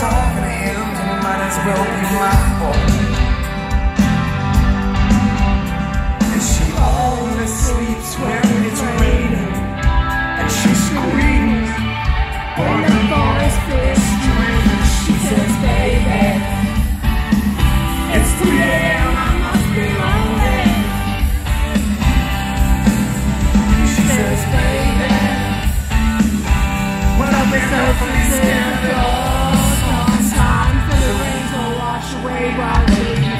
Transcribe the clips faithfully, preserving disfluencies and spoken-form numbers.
talking to him, then it might as well be my fault. And she always sleeps when it's raining, and she screams when the boys fish dreaming. She says, baby, it's three a m, I must be lonely. She says, baby, when I've been up from these scarecrows, it's time for the rain to wash away while waiting.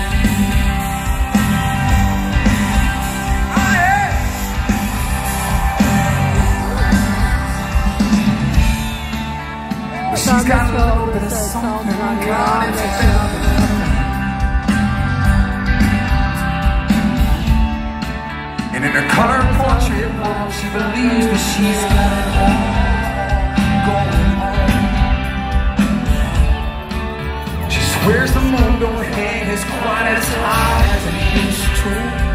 Oh yeah! But she's got a little bit of something on God, it's a and in her color portrait wall, she believes that she's got it all going on. She swears the moon overhead is quite as high as it used to.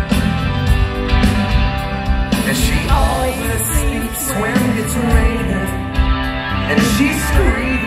And she always sleeps when it's raining, and she screams